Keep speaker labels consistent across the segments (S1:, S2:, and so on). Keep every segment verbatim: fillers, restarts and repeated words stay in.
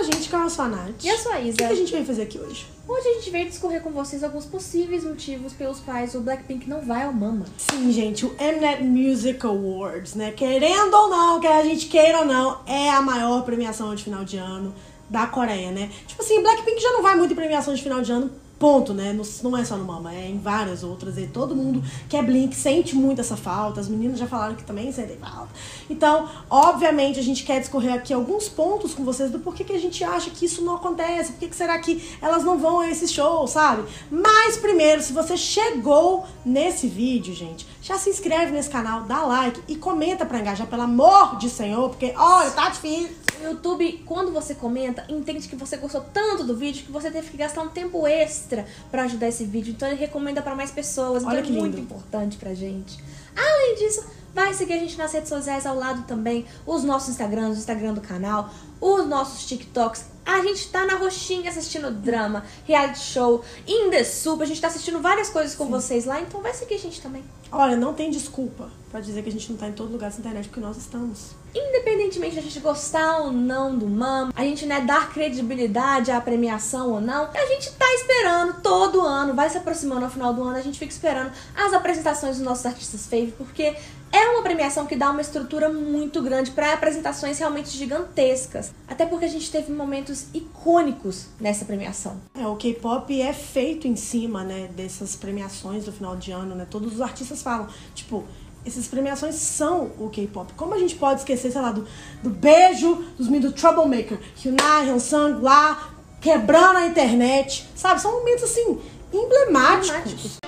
S1: gente, que é a sua Nath.
S2: E eu sou a Isa.
S1: O que, que a gente veio fazer aqui hoje?
S2: Hoje a gente veio discorrer com vocês alguns possíveis motivos pelos quais o Blackpink não vai ao Mama.
S1: Sim, gente, o Mnet Music Awards, né? Querendo ou não, quer a gente queira ou não, é a maior premiação de final de ano da Coreia, né? Tipo assim, Blackpink já não vai muito em premiação de final de ano, ponto, né? Não, não é só no Mama, é em várias outras. E todo mundo que é Blink sente muito essa falta. As meninas já falaram que também sentem falta. Então, obviamente, a gente quer discorrer aqui alguns pontos com vocês do porquê que a gente acha que isso não acontece. Por que será que elas não vão a esse show, sabe? Mas primeiro, se você chegou nesse vídeo, gente, já se inscreve nesse canal, dá like e comenta pra engajar, pelo amor de Senhor, porque, olha, tá difícil.
S2: O YouTube, quando você comenta, entende que você gostou tanto do vídeo que você teve que gastar um tempo extra pra ajudar esse vídeo. Então ele recomenda pra mais pessoas. Então
S1: Olha
S2: é
S1: que
S2: muito
S1: lindo.
S2: importante pra gente. Além disso, vai seguir a gente nas redes sociais ao lado também. Os nossos Instagrams, o Instagram do canal, os nossos TikToks. A gente tá na roxinha assistindo drama, reality show, in the soup. A gente tá assistindo várias coisas com
S1: Sim.
S2: vocês lá. Então vai seguir a gente também.
S1: Olha, não tem desculpa pra dizer que a gente não tá em todo lugar dessa internet, porque nós estamos.
S2: Independentemente de a gente gostar ou não do Mama, a gente, né, dar credibilidade à premiação ou não, a gente tá esperando todo ano, vai se aproximando ao final do ano, a gente fica esperando as apresentações dos nossos artistas fave, porque é uma premiação que dá uma estrutura muito grande para apresentações realmente gigantescas. Até porque a gente teve momentos icônicos nessa premiação.
S1: É, o K-pop é feito em cima, né, dessas premiações do final de ano, né? Todos os artistas falam, tipo, essas premiações são o K-pop. Como a gente pode esquecer, sei lá, do, do beijo dos meninos do Troublemaker, Hyuna, Hyunsung lá, quebrando a internet, sabe? São momentos, assim, emblemáticos.
S2: Emblemáticos.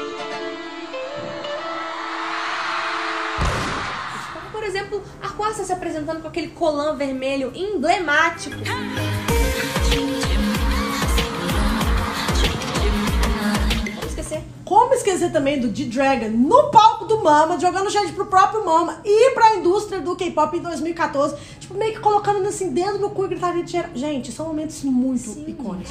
S2: Como, por exemplo, a Aquasta se apresentando com aquele colã vermelho emblemático.
S1: Como esquecer também do D-Dragon no palco do Mama, jogando shade pro próprio Mama e pra indústria do K-pop em dois mil e quatorze, tipo, meio que colocando assim, dedo no cu e gritaria de geral. Gente, são momentos muito
S2: Sim.
S1: icônicos.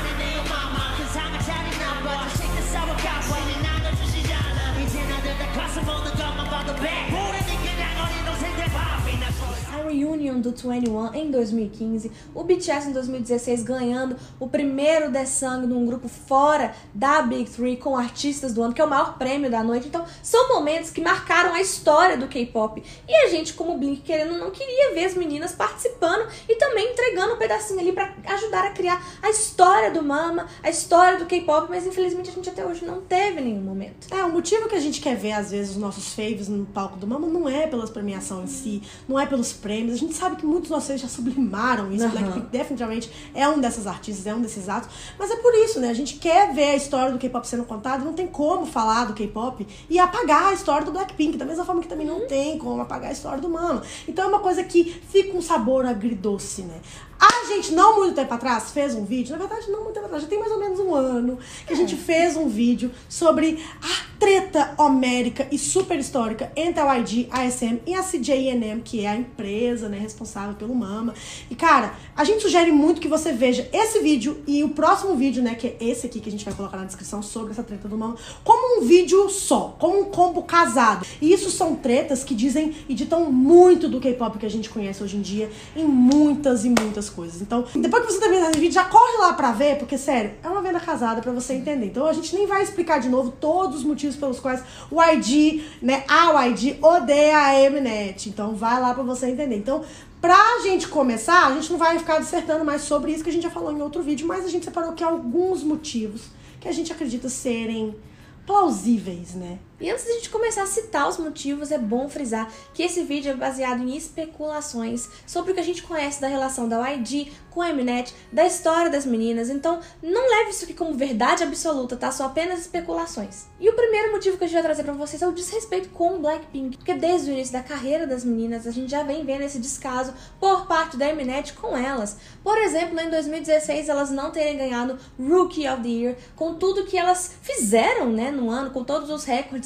S2: A reunion do vinte e um em dois mil e quinze, o B T S em dois mil e dezesseis ganhando o primeiro The Sung num grupo fora da Big Three com artistas do ano, que é o maior prêmio da noite. Então, são momentos que marcaram a história do K-pop. E a gente, como Blink, querendo não queria ver as meninas participando e também entregando um pedacinho ali pra ajudar a criar a história do Mama, a história do K-pop, mas infelizmente a gente até hoje não teve nenhum momento.
S1: É, o motivo que a gente quer ver, às vezes, os nossos faves no palco do Mama não é pelas premiações em si, não é pelos prêmios. A gente sabe que muitos de vocês já sublimaram isso.
S2: Uhum.
S1: Blackpink definitivamente é um dessas artistas, é um desses atos. Mas é por isso, né? A gente quer ver a história do K-pop sendo contada. Não tem como falar do K-pop e apagar a história do Blackpink. Da mesma forma que também não tem como apagar a história do Mama. Então é uma coisa que fica um sabor agridoce, né? A gente, não muito tempo atrás, fez um vídeo, na verdade não muito tempo atrás, já tem mais ou menos um ano, que a gente fez um vídeo sobre a treta homérica e super histórica entre a Y G, a S M e a C J E N M, que é a empresa, né, responsável pelo Mama. E, cara, a gente sugere muito que você veja esse vídeo e o próximo vídeo, né, que é esse aqui que a gente vai colocar na descrição sobre essa treta do Mama, como um vídeo só, como um combo casado. E isso são tretas que dizem e ditam muito do K-pop que a gente conhece hoje em dia, em muitas e muitas coisas. Então, depois que você terminar esse vídeo, já corre lá pra ver, porque, sério, é uma venda casada pra você entender. Então, a gente nem vai explicar de novo todos os motivos pelos quais o Y G, né, a Y G odeia a Mnet. Então, vai lá pra você entender. Então, pra gente começar, a gente não vai ficar dissertando mais sobre isso, que a gente já falou em outro vídeo, mas a gente separou aqui alguns motivos que a gente acredita serem plausíveis, né?
S2: E antes de a gente começar a citar os motivos, é bom frisar que esse vídeo é baseado em especulações sobre o que a gente conhece da relação da Y G com a Mnet, da história das meninas. Então, não leve isso aqui como verdade absoluta, tá? São apenas especulações. E o primeiro motivo que a gente vai trazer pra vocês é o desrespeito com o Blackpink. Porque desde o início da carreira das meninas, a gente já vem vendo esse descaso por parte da Mnet com elas. Por exemplo, em dois mil e dezesseis, elas não terem ganhado Rookie of the Year, com tudo que elas fizeram, né, no ano, com todos os recordes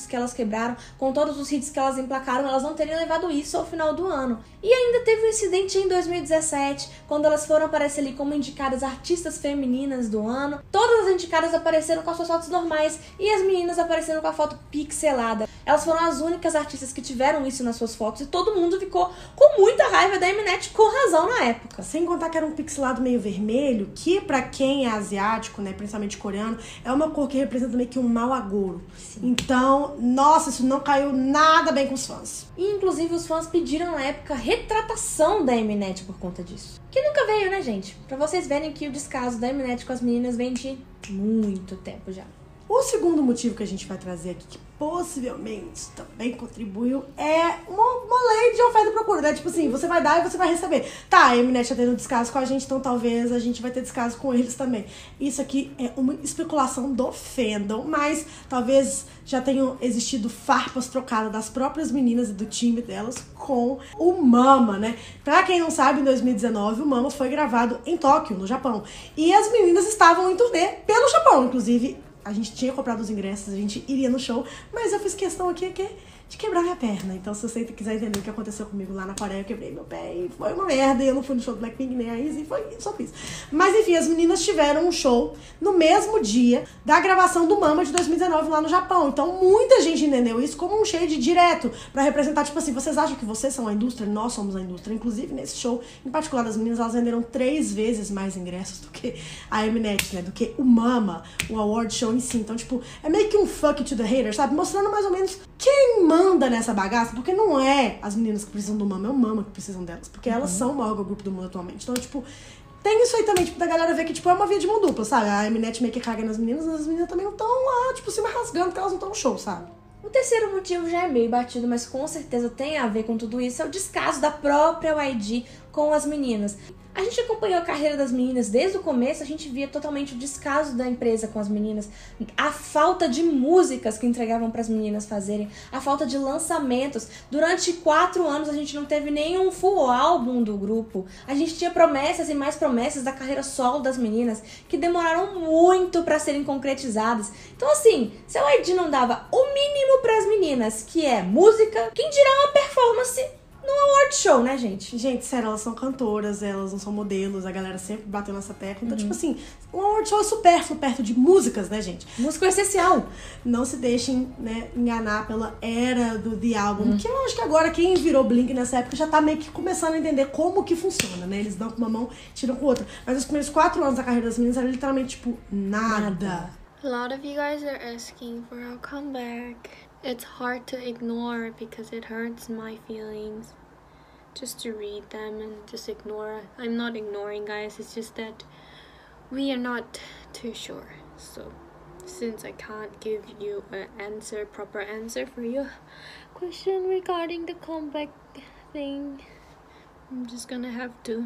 S2: que elas quebraram, com todos os hits que elas emplacaram, elas não teriam levado isso ao final do ano. E ainda teve um incidente em dois mil e dezessete, quando elas foram aparecer ali como indicadas artistas femininas do ano. Todas as indicadas apareceram com as suas fotos normais e as meninas apareceram com a foto pixelada. Elas foram as únicas artistas que tiveram isso nas suas fotos e todo mundo ficou com muita raiva da Mnet, com razão na época.
S1: Sem contar que era um pixelado meio vermelho, que pra quem é asiático, né, principalmente coreano, é uma cor que representa meio que um mau agouro. Sim. Então, nossa, isso não caiu nada bem com os fãs.
S2: E, inclusive, os fãs pediram na época retratação da Mnet por conta disso. Que nunca veio, né, gente? Pra vocês verem que o descaso da Mnet com as meninas vem de muito tempo já.
S1: O segundo motivo que a gente vai trazer aqui, que possivelmente também contribuiu, é uma, uma lei de oferta e procura, né? Tipo assim, você vai dar e você vai receber. Tá, a Mnet tá tendo descaso com a gente, então talvez a gente vai ter descaso com eles também. Isso aqui é uma especulação do fandom, mas talvez já tenham existido farpas trocadas das próprias meninas e do time delas com o Mama, né? Pra quem não sabe, em dois mil e dezenove, o Mama foi gravado em Tóquio, no Japão. E as meninas estavam em turnê pelo Japão, inclusive. A gente tinha comprado os ingressos, a gente iria no show, mas eu fiz questão aqui que, de quebrar minha perna. Então, se você quiser entender o que aconteceu comigo lá na Coreia, eu quebrei meu pé e foi uma merda. E eu não fui no show do Blackpink, nem a Izzy, foi só fiz. Mas, enfim, as meninas tiveram um show no mesmo dia da gravação do Mama de dois mil e dezenove lá no Japão. Então, muita gente entendeu isso como um shade direto pra representar, tipo assim, vocês acham que vocês são a indústria? Nós somos a indústria. Inclusive, nesse show, em particular das meninas, elas venderam três vezes mais ingressos do que a Mnet, né? Do que o Mama, o award show em si. Então, tipo, é meio que um fuck to the haters, sabe? Mostrando mais ou menos quem manda nessa bagaça, porque não é as meninas que precisam do Mama, é o Mama que precisam delas, porque elas
S2: Uhum.
S1: são o maior grupo do mundo atualmente. Então, tipo, tem isso aí também, tipo, da galera ver que, tipo, é uma via de mão dupla, sabe? A Mnet meio que caga nas meninas, mas as meninas também não estão lá, tipo, se rasgando porque elas não estão no show, sabe?
S2: O terceiro motivo já é meio batido, mas com certeza tem a ver com tudo isso, é o descaso da própria Y G com as meninas. A gente acompanhou a carreira das meninas desde o começo, a gente via totalmente o descaso da empresa com as meninas, a falta de músicas que entregavam para as meninas fazerem, a falta de lançamentos. Durante quatro anos a gente não teve nenhum full álbum do grupo. A gente tinha promessas e mais promessas da carreira solo das meninas que demoraram muito para serem concretizadas. Então assim, se a Y G não dava o mínimo para as meninas, que é música, quem dirá uma performance no award show, né, gente?
S1: Gente, sério, elas são cantoras, elas não são modelos, a galera sempre bateu nessa tecla. Então, uhum. tipo assim, um award show é supérfluo perto de músicas, né, gente?
S2: Música é essencial.
S1: Não se deixem, né, enganar pela era do The Album, uhum. que eu acho que agora quem virou Blink nessa época já tá meio que começando a entender como que funciona, né? Eles dão com uma mão, tiram com outra. Mas os primeiros quatro anos da carreira das meninas era literalmente, tipo, nada. nada.
S3: A lot of you guys are asking for our comeback. It's hard to ignore because it hurts my feelings. Just to read them and just ignore. I'm not ignoring, guys, it's just that we are not too sure. So, since I can't give you an answer, proper answer for your question regarding the comeback thing, I'm just gonna have to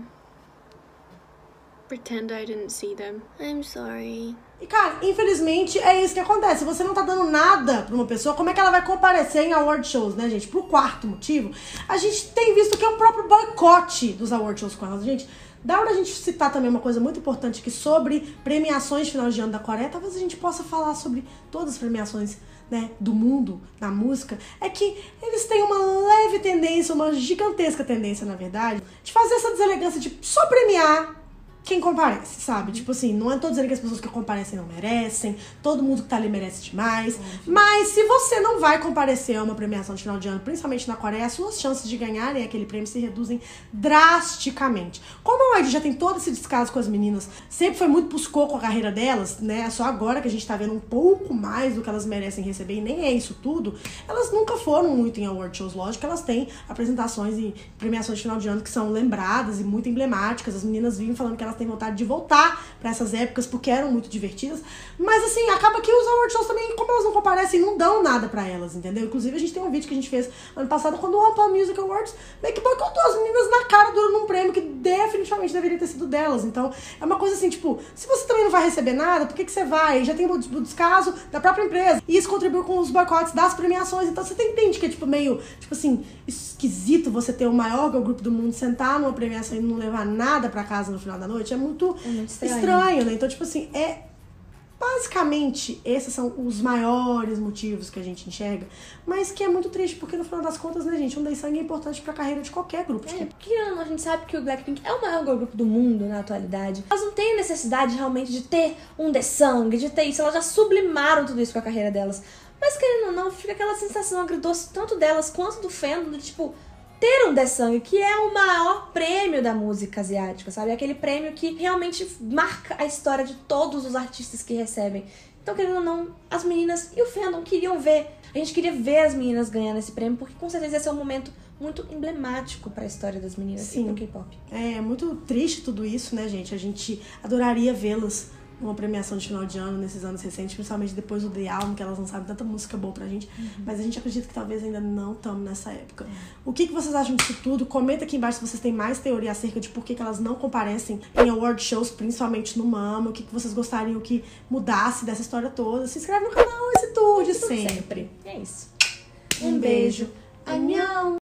S3: pretend I didn't see them. I'm sorry.
S1: E, cara, infelizmente é isso que acontece. Se você não tá dando nada pra uma pessoa, como é que ela vai comparecer em award shows, né, gente? Pro quarto motivo, a gente tem visto que é o próprio boicote dos award shows com elas. Gente, dá pra gente citar também uma coisa muito importante que sobre premiações de final de ano da Coreia, talvez a gente possa falar sobre todas as premiações, né, do mundo, na música, é que eles têm uma leve tendência, uma gigantesca tendência, na verdade, de fazer essa deselegância de só premiar quem comparece, sabe? Tipo assim, não é tô dizendo que as pessoas que comparecem não merecem, todo mundo que tá ali merece demais, uhum. mas se você não vai comparecer a uma premiação de final de ano, principalmente na Coreia, as suas chances de ganharem aquele prêmio se reduzem drasticamente. Como a Y G já tem todo esse descaso com as meninas, sempre foi muito puscou com a carreira delas, né? Só agora que a gente tá vendo um pouco mais do que elas merecem receber, e nem é isso tudo, elas nunca foram muito em award shows, lógico, elas têm apresentações e premiações de final de ano que são lembradas e muito emblemáticas, as meninas vivem falando que elas têm vontade de voltar pra essas épocas porque eram muito divertidas, mas assim, acaba que os award shows também, como elas não comparecem, não dão nada pra elas, entendeu? Inclusive a gente tem um vídeo que a gente fez ano passado quando o One Palm Music Awards meio que boicotou as meninas na cara durante um prêmio que definitivamente deveria ter sido delas. Então é uma coisa assim, tipo, se você também não vai receber nada, por que que você vai? Já tem o descaso da própria empresa e isso contribuiu com os boicotes das premiações, então você entende que é tipo meio, tipo assim, esquisito você ter o maior girl group do mundo sentar numa premiação e não levar nada pra casa no final da noite. É muito,
S2: é muito estranho.
S1: estranho, né? Então, tipo assim, é Basicamente, esses são os maiores motivos que a gente enxerga, mas que é muito triste, porque no final das contas, né, gente, um Daesung é importante pra carreira de qualquer grupo.
S2: É, porque a gente sabe que o Blackpink é o maior girl group do mundo na atualidade. Elas não têm necessidade realmente de ter um Daesung, de ter isso, elas já sublimaram tudo isso com a carreira delas. Mas querendo ou não, fica aquela sensação agridoce tanto delas quanto do fandom, de tipo, ter um Daesung, que é o maior prêmio da música asiática, sabe? É aquele prêmio que realmente marca a história de todos os artistas que recebem. Então, querendo ou não, as meninas e o fandom queriam ver. A gente queria ver as meninas ganhando esse prêmio, porque com certeza ia ser um momento muito emblemático para a história das meninas. Sim. E pro K-pop.
S1: É muito triste tudo isso, né, gente? A gente adoraria vê-las numa premiação de final de ano nesses anos recentes, principalmente depois do The Album, que elas lançaram tanta música boa pra gente, uhum. mas a gente acredita que talvez ainda não estamos nessa época. Uhum. O que, que vocês acham disso tudo? Comenta aqui embaixo se vocês têm mais teoria acerca de por que, que elas não comparecem em award shows, principalmente no Mama, o que, que vocês gostariam que mudasse dessa história toda. Se inscreve no canal, esse tour de sempre.
S2: sempre. É isso.
S1: Um, um beijo. beijo. Annyeong!